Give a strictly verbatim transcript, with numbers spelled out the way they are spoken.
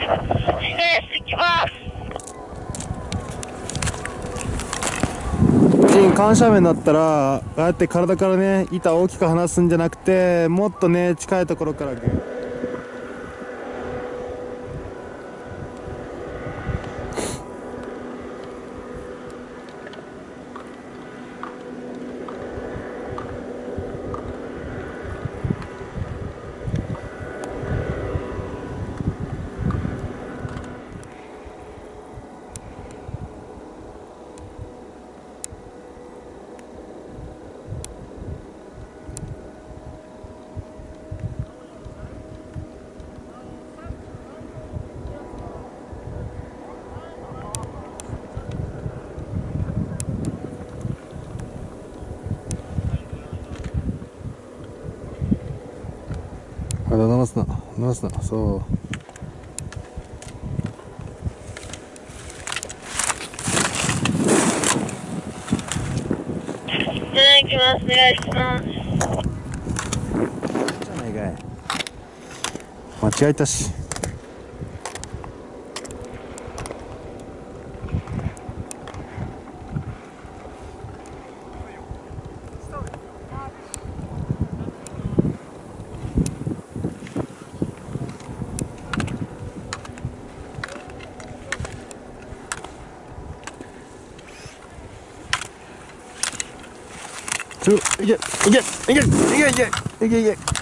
してきます。 緩斜面だったらああやって体からね板を大きく離すんじゃなくて、もっとね近いところからグッ。まだ伸ばすな伸ばすな。そうじゃあ行きます。お願いします。 じゃないかい。間違えたし。ちょいけいけいけいけいけいけいけ